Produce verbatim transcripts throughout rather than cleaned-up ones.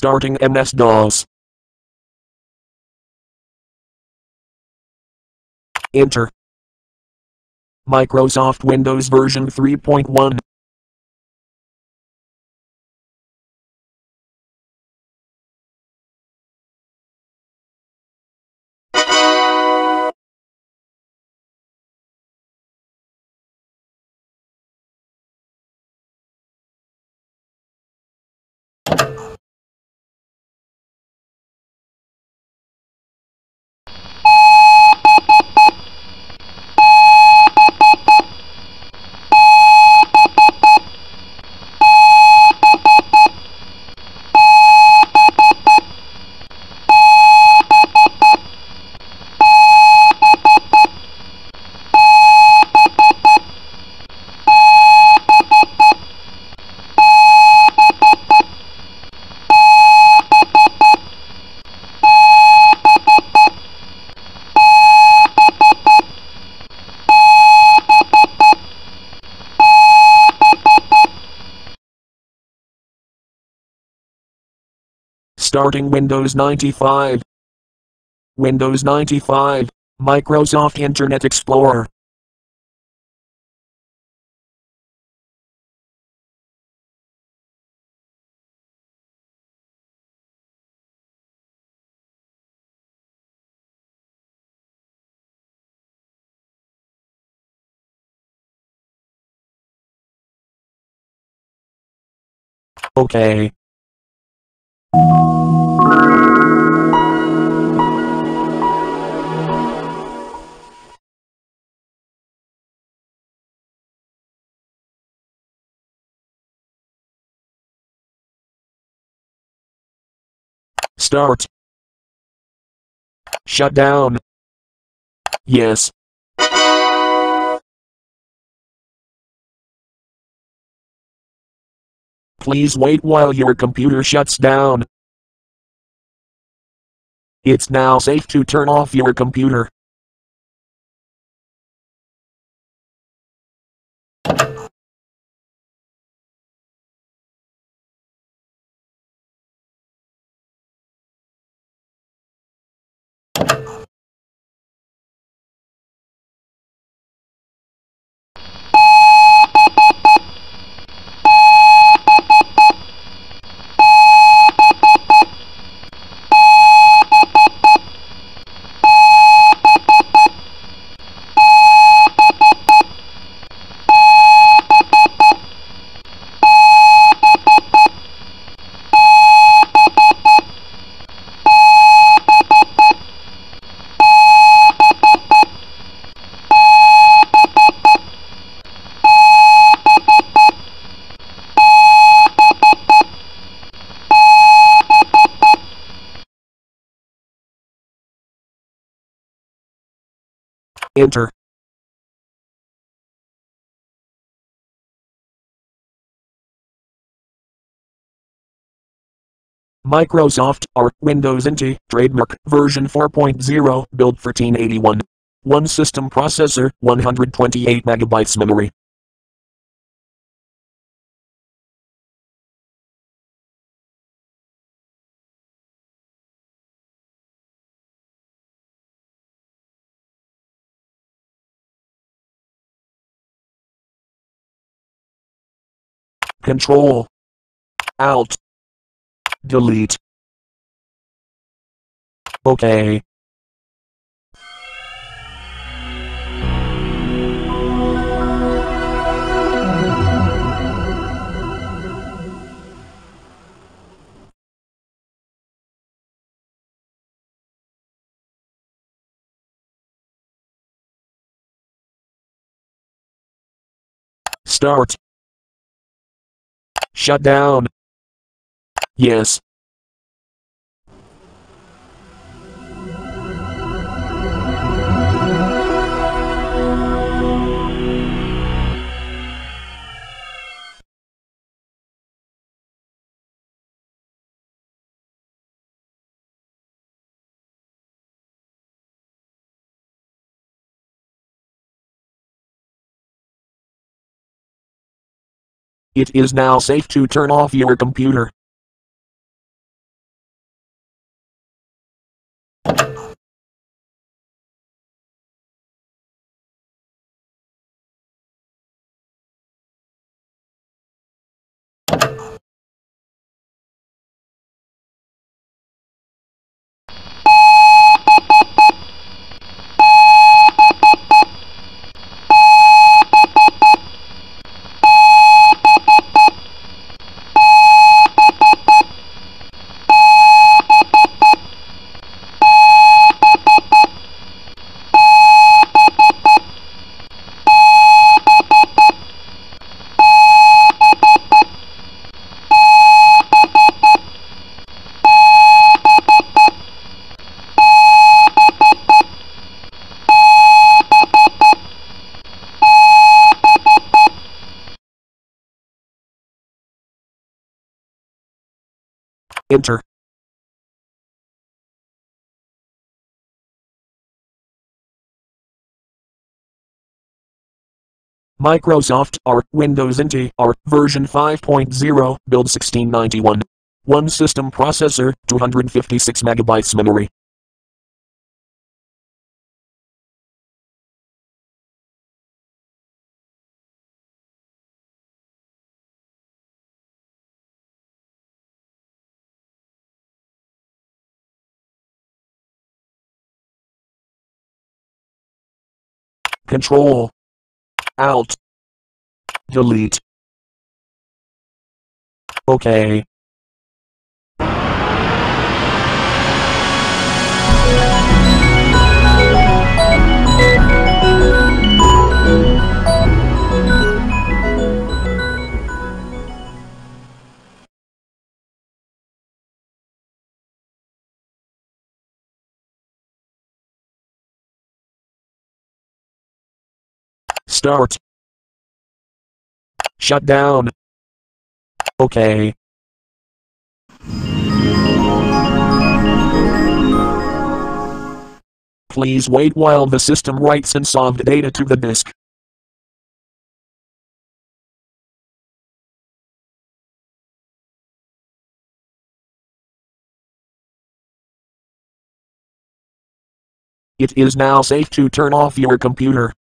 Starting M S-DOS. Enter. Microsoft Windows version three point one. Starting Windows ninety-five. Windows ninety-five, Microsoft Internet Explorer. Okay. Start. Shut down. Yes. Please wait while your computer shuts down. It's now safe to turn off your computer. Enter. Microsoft R Windows N T Trademark version four point zero built fourteen eighty-one. One system processor, one hundred twenty-eight megabytes memory. Control Alt Delete. Okay. Start. Shut down. Yes. It is now safe to turn off your computer. Enter. Microsoft R, Windows N T R, version five point zero, build sixteen ninety-one. One system processor, two hundred fifty-six megabytes memory. Control Alt Delete. OK. Start. Shut down. OK. Please wait while the system writes unsolved data to the disk. It is now safe to turn off your computer.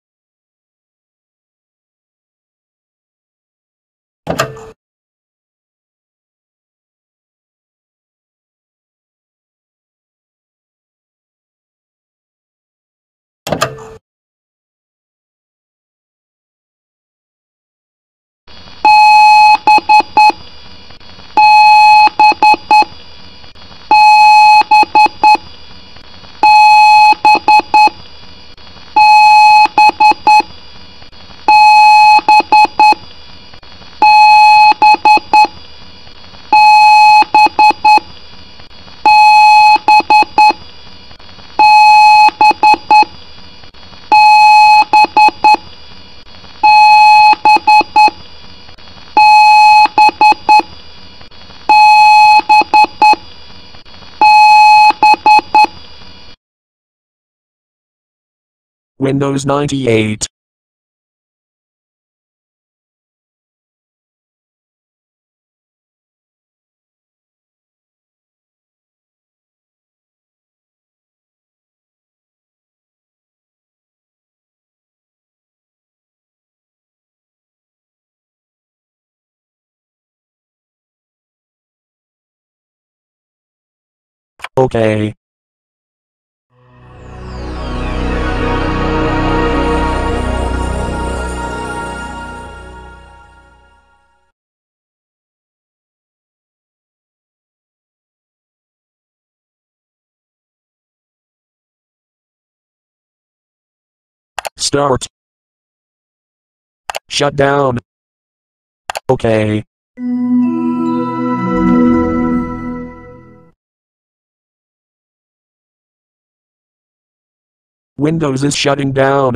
Windows ninety-eight. OK. Start. Shut down. OK. Windows is shutting down.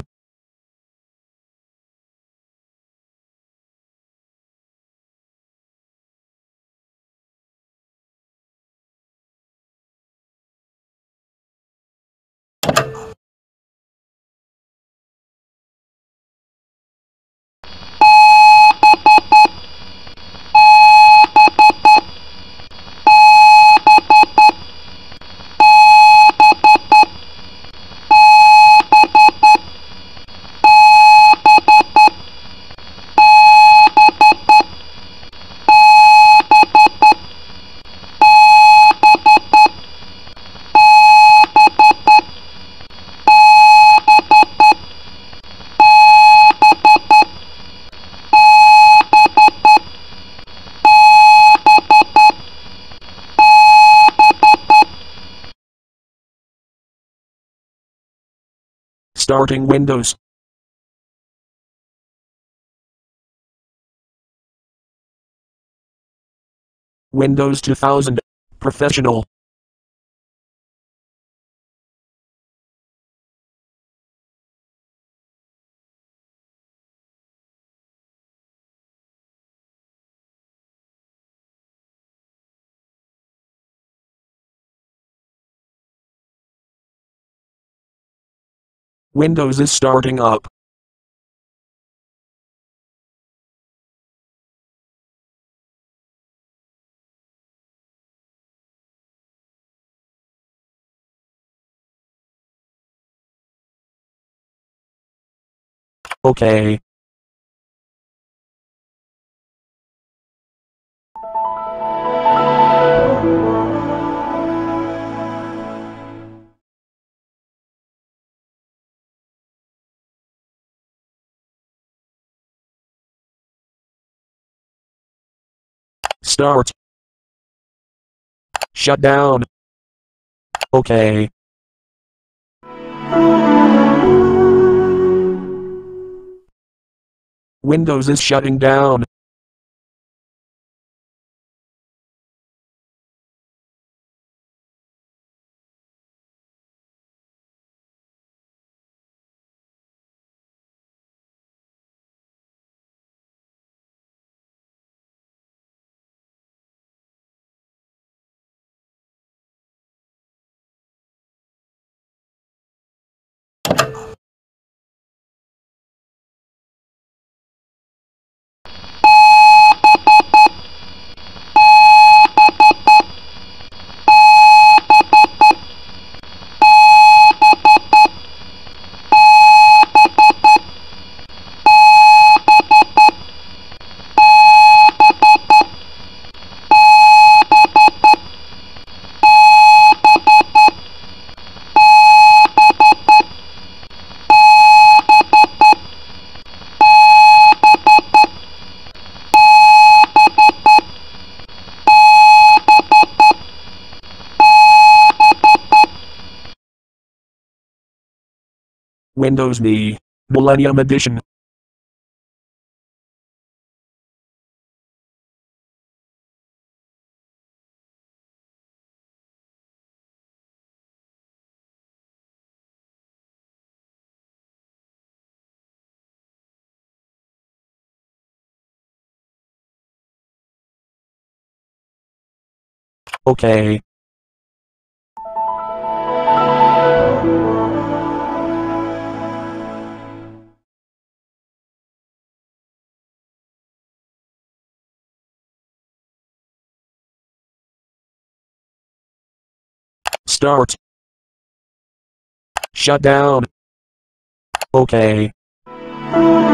Starting Windows. Windows two thousand. Professional. Windows is starting up. Okay. Start. Shut down. Okay. Windows is shutting down. Windows Me. Millennium Edition. Okay. Start. Shut down. Okay.